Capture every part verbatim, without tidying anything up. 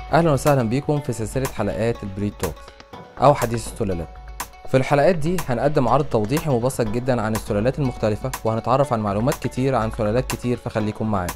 اهلا وسهلا بيكم في سلسله حلقات البريد توكس او حديث السلالات. في الحلقات دي هنقدم عرض توضيحي مبسط جدا عن السلالات المختلفه، وهنتعرف عن معلومات كتير عن سلالات كتير، فخليكم معانا.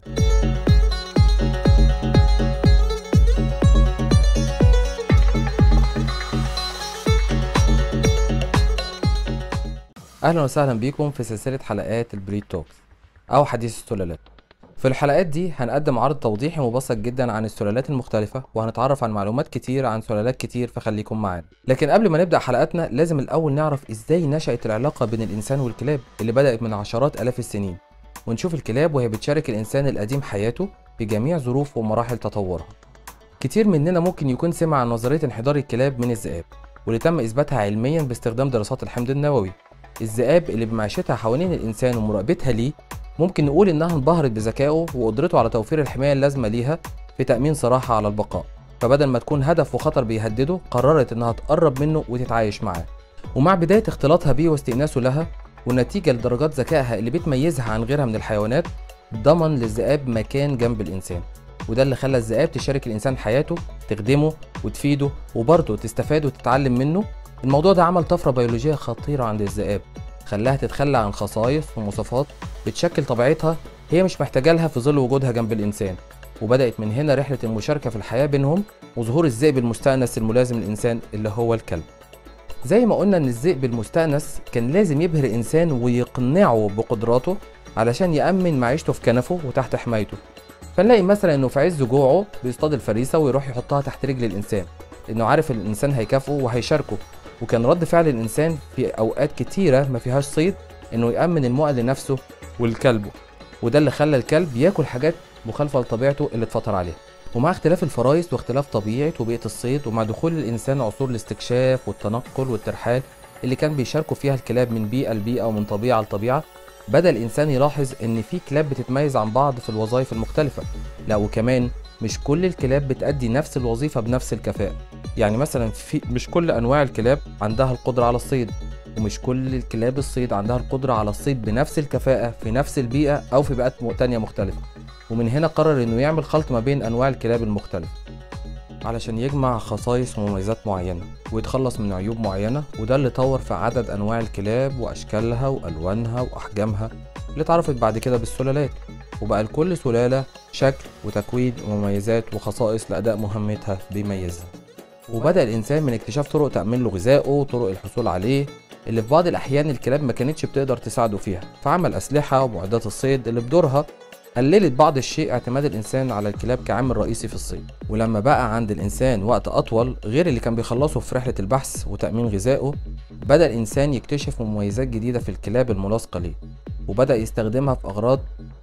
اهلا وسهلا بيكم في سلسله حلقات البريد توكس او حديث السلالات. في الحلقات دي هنقدم عرض توضيحي مبسط جدا عن السلالات المختلفة، وهنتعرف عن معلومات كتير عن سلالات كتير، فخليكم معانا. لكن قبل ما نبدأ حلقاتنا لازم الأول نعرف إزاي نشأت العلاقة بين الإنسان والكلاب اللي بدأت من عشرات آلاف السنين، ونشوف الكلاب وهي بتشارك الإنسان القديم حياته بجميع ظروف ومراحل تطورها. كتير مننا ممكن يكون سمع عن نظرية انحدار الكلاب من الذئاب، واللي تم إثباتها علميا باستخدام دراسات الحمض النووي. الذئاب اللي بمعيشتها حوالين الإنسان ومراقبتها ليه ممكن نقول إنها انبهرت بذكائه وقدرته على توفير الحماية اللازمة ليها في تأمين صراحة على البقاء، فبدل ما تكون هدف وخطر بيهدده قررت إنها تقرب منه وتتعايش معاه. ومع بداية اختلاطها بيه واستئناسه لها، والنتيجة لدرجات ذكائها اللي بتميزها عن غيرها من الحيوانات، ضمن للذئاب مكان جنب الإنسان، وده اللي خلى الذئاب تشارك الإنسان حياته، تخدمه وتفيده وبرضه تستفاد وتتعلم منه. الموضوع ده عمل طفرة بيولوجية خطيرة عند الذئاب، خلاها تتخلى عن خصائص ومواصفات بتشكل طبيعتها هي مش محتاجة لها في ظل وجودها جنب الإنسان. وبدأت من هنا رحلة المشاركة في الحياة بينهم، وظهور الذئب المستأنس الملازم للإنسان اللي هو الكلب. زي ما قلنا إن الذئب المستأنس كان لازم يبهر الإنسان ويقنعه بقدراته علشان يأمن معيشته في كنفه وتحت حمايته. فنلاقي مثلا إنه في عز جوعه بيصطاد الفريسة ويروح يحطها تحت رجل الإنسان، لأنه عارف إن الإنسان هيكافئه وهيشاركه. وكان رد فعل الإنسان في أوقات كتيرة ما فيهاش صيد إنه يأمن المؤن لنفسه والكلبه، وده اللي خلى الكلب ياكل حاجات مخالفة لطبيعته اللي اتفطر عليها. ومع اختلاف الفرايس واختلاف طبيعة وبيئة الصيد، ومع دخول الإنسان عصور الاستكشاف والتنقل والترحال اللي كان بيشاركوا فيها الكلاب من بيئة لبيئة ومن طبيعة لطبيعة، بدأ الإنسان يلاحظ إن في كلاب بتتميز عن بعض في الوظائف المختلفة. لا، وكمان مش كل الكلاب بتأدي نفس الوظيفة بنفس الكفاءة. يعني مثلا في مش كل أنواع الكلاب عندها القدرة على الصيد، ومش كل الكلاب الصيد عندها القدرة على الصيد بنفس الكفاءة في نفس البيئة أو في بيئات تانية مختلفة. ومن هنا قرر إنه يعمل خلط ما بين أنواع الكلاب المختلفة علشان يجمع خصائص ومميزات معينة ويتخلص من عيوب معينة، وده اللي طور في عدد أنواع الكلاب وأشكالها وألوانها وأحجامها اللي اتعرفت بعد كده بالسلالات. وبقى لكل سلالة شكل وتكوين ومميزات وخصائص لأداء مهمتها بيميزها. وبدأ الإنسان من اكتشاف طرق تأمين له غذائه وطرق الحصول عليه اللي في بعض الأحيان الكلاب ما كانتش بتقدر تساعده فيها، فعمل أسلحة ومعدات الصيد اللي بدورها قللت بعض الشيء اعتماد الإنسان على الكلاب كعامل رئيسي في الصيد. ولما بقى عند الإنسان وقت أطول غير اللي كان بيخلصه في رحلة البحث وتأمين غذائه، بدأ الإنسان يكتشف مميزات جديدة في الكلاب الملاصقة ليه، وبدأ يستخدمها في أغراض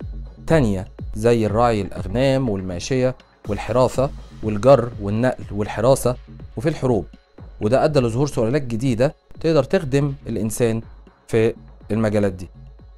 تانية زي الرعي الأغنام والماشية والحراسة والجر والنقل والحراسة وفي الحروب. وده أدى لظهور سلالات جديدة تقدر تخدم الإنسان في المجالات دي.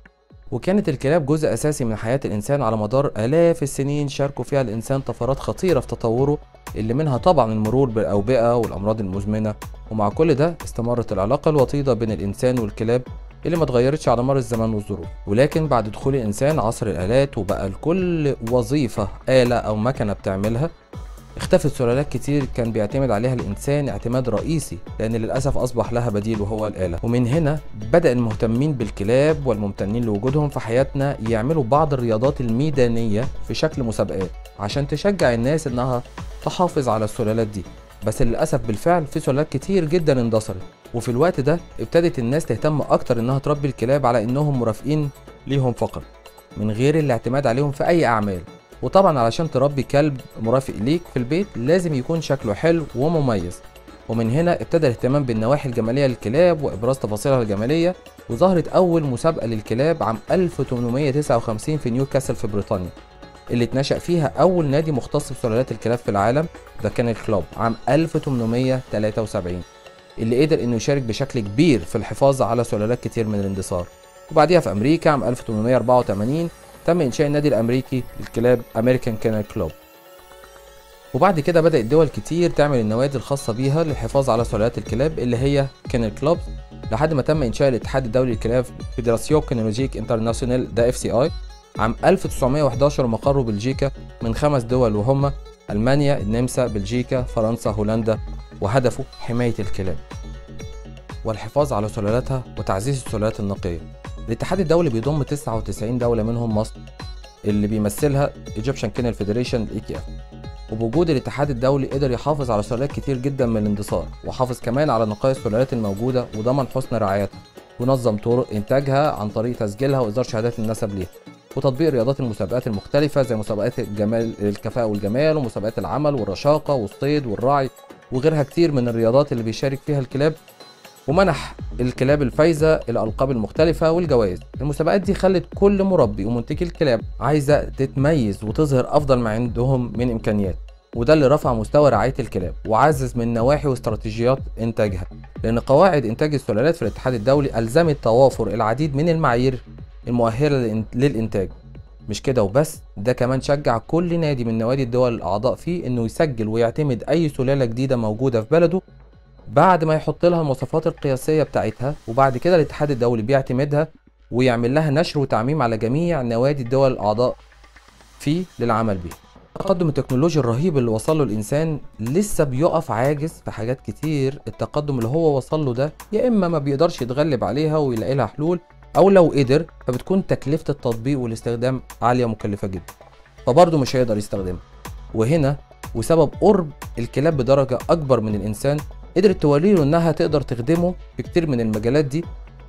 وكانت الكلاب جزء أساسي من حياة الإنسان على مدار آلاف السنين، شاركوا فيها الإنسان طفرات خطيرة في تطوره، اللي منها طبعا المرور بالأوبئة والأمراض المزمنة. ومع كل ده استمرت العلاقة الوطيدة بين الإنسان والكلاب اللي ما اتغيرتش على مر الزمان والظروف. ولكن بعد دخول الإنسان عصر الآلات وبقى لكل وظيفة آلة أو مكنة بتعملها، اختفت سلالات كتير كان بيعتمد عليها الإنسان اعتماد رئيسي، لأن للأسف أصبح لها بديل وهو الآلة. ومن هنا بدأ المهتمين بالكلاب والممتنين لوجودهم في حياتنا يعملوا بعض الرياضات الميدانية في شكل مسابقات عشان تشجع الناس إنها تحافظ على السلالات دي. بس للأسف بالفعل في سلالات كتير جدا اندثرت، وفي الوقت ده ابتدت الناس تهتم أكتر إنها تربي الكلاب على إنهم مرافقين ليهم فقط، من غير الاعتماد عليهم في أي أعمال. وطبعا علشان تربي كلب مرافق ليك في البيت لازم يكون شكله حلو ومميز. ومن هنا ابتدى الاهتمام بالنواحي الجمالية للكلاب وإبراز تفاصيلها الجمالية، وظهرت أول مسابقة للكلاب عام ألف وثمانمائة وتسعة وخمسين في نيوكاسل في بريطانيا، اللي اتنشأ فيها أول نادي مختص بسلالات الكلاب في العالم، ده كان الكلوب عام ألف وثمانمائة وثلاثة وسبعين، اللي قدر إنه يشارك بشكل كبير في الحفاظ على سلالات كتير من الاندثار. وبعديها في أمريكا عام ألف وثمانمائة وأربعة وثمانين تم إنشاء النادي الأمريكي للكلاب أمريكان كينل كلوب. وبعد كده بدأت دول كتير تعمل النوادي الخاصة بيها للحفاظ على سلالات الكلاب اللي هي كينل كلوب، لحد ما تم إنشاء الاتحاد الدولي للكلاب فيدراسيون كينولوجيك انترناسيونال ده اف سي اي عام ألف وتسعمائة وأحد عشر، ومقره بلجيكا من خمس دول وهم ألمانيا، النمسا، بلجيكا، فرنسا، هولندا، وهدفه حماية الكلاب والحفاظ على سلالاتها وتعزيز السلالات النقية. الاتحاد الدولي بيضم تسعة وتسعين دولة منهم مصر اللي بيمثلها Egyptian Kennel Federation إي كي إف، وبوجود الاتحاد الدولي قدر يحافظ على سلالات كتير جدا من الاندثار، وحافظ كمان على نقايا السلالات الموجودة وضمن حسن رعايتها، ونظم طرق إنتاجها عن طريق تسجيلها وإصدار شهادات النسب ليها، وتطبيق رياضات المسابقات المختلفة زي مسابقات الجمال الكفاءة والجمال، ومسابقات العمل والرشاقة والصيد والرعي وغيرها كتير من الرياضات اللي بيشارك فيها الكلاب، ومنح الكلاب الفايزة الألقاب المختلفة والجوائز. المسابقات دي خلت كل مربي ومنتجي الكلاب عايزة تتميز وتظهر أفضل ما عندهم من إمكانيات، وده اللي رفع مستوى رعاية الكلاب وعزز من نواحي واستراتيجيات إنتاجها، لأن قواعد إنتاج السلالات في الاتحاد الدولي ألزمت توافر العديد من المعايير المؤهلة للإنتاج. مش كده وبس، ده كمان شجع كل نادي من نوادي الدول الأعضاء فيه إنه يسجل ويعتمد أي سلالة جديدة موجودة في بلده بعد ما يحط لها المواصفات القياسية بتاعتها، وبعد كده الاتحاد الدولي بيعتمدها ويعمل لها نشر وتعميم على جميع نوادي الدول الأعضاء فيه للعمل بيه. التقدم التكنولوجي الرهيب اللي وصل له الإنسان لسه بيقف عاجز في حاجات كتير. التقدم اللي هو وصل له ده يا إما ما بيقدرش يتغلب عليها ويلاقي لها حلول، أو لو قدر فبتكون تكلفة التطبيق والاستخدام عالية مكلفة جدا، فبرضه مش هيقدر يستخدمها. وهنا وسبب قرب الكلاب بدرجة أكبر من الإنسان قدرت توري له إنها تقدر تخدمه في كتير من المجالات دي،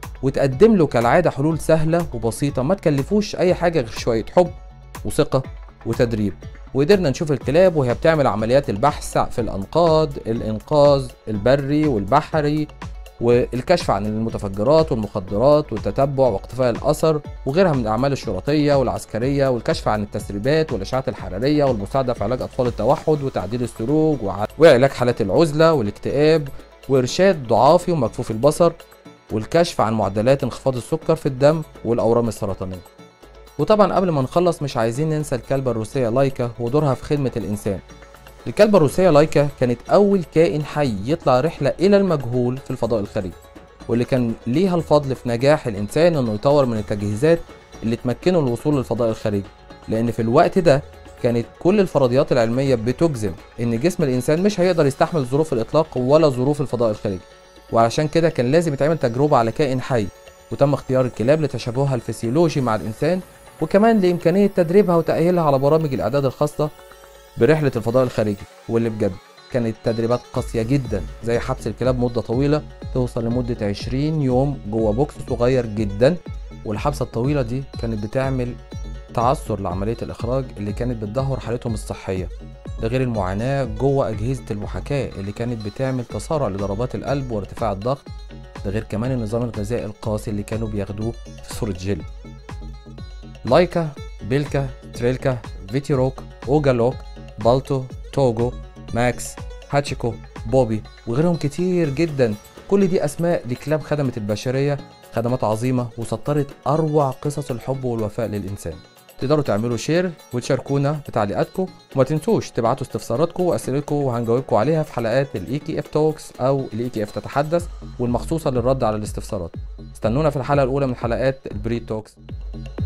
وتقدم له كالعادة حلول سهلة وبسيطة ما تكلفوش أي حاجة غير شوية حب وثقة وتدريب. وقدرنا نشوف الكلاب وهي بتعمل عمليات البحث في الأنقاض، الإنقاذ البري والبحري، والكشف عن المتفجرات والمخدرات والتتبع واقتفاء الأثر وغيرها من الأعمال الشرطية والعسكرية، والكشف عن التسريبات والإشعاعات الحرارية، والمساعدة في علاج أطفال التوحد وتعديل السلوك وعلاج حالات العزلة والاكتئاب، وإرشاد ضعافي ومكفوف البصر، والكشف عن معدلات انخفاض السكر في الدم والأورام السرطانية. وطبعا قبل ما نخلص مش عايزين ننسى الكلبة الروسية لايكا ودورها في خدمة الإنسان. الكلبة الروسية لايكا كانت أول كائن حي يطلع رحلة إلى المجهول في الفضاء الخارجي، واللي كان ليها الفضل في نجاح الإنسان إنه يطور من التجهيزات اللي تمكنه الوصول للفضاء الخارجي، لأن في الوقت ده كانت كل الفرضيات العلمية بتجزم إن جسم الإنسان مش هيقدر يستحمل ظروف الإطلاق ولا ظروف الفضاء الخارجي، وعلشان كده كان لازم يتعمل تجربة على كائن حي، وتم اختيار الكلاب لتشابهها الفسيولوجي مع الإنسان، وكمان لإمكانية تدريبها وتأهيلها على برامج الإعداد الخاصة برحلة الفضاء الخارجي، واللي بجد كانت تدريبات قاسية جدا زي حبس الكلاب مدة طويلة توصل لمدة عشرين يوم جوه بوكس صغير جدا، والحبسة الطويلة دي كانت بتعمل تعثر لعملية الإخراج اللي كانت بتدهور حالتهم الصحية، ده غير المعاناة جوه أجهزة المحاكاة اللي كانت بتعمل تسارع لضربات القلب وارتفاع الضغط، ده غير كمان النظام الغذائي القاسي اللي كانوا بياخدوه في صورة جل. لايكا، بيلكا، تريلكا، فيتيروك، اوجالوك، بالتو، توجو، ماكس، هاتشيكو، بوبي وغيرهم كتير جدا، كل دي اسماء لكلاب خدمت البشرية خدمات عظيمة وسطرت اروع قصص الحب والوفاء للانسان. تقدروا تعملوا شير وتشاركونا بتعليقاتكم، وما تنسوش تبعتوا استفساراتكم واسئلتكم وهنجاوبكم عليها في حلقات الاي كي اف توكس او الاي كي اف تتحدث والمخصوصة للرد على الاستفسارات. استنونا في الحلقة الاولى من حلقات البريد توكس.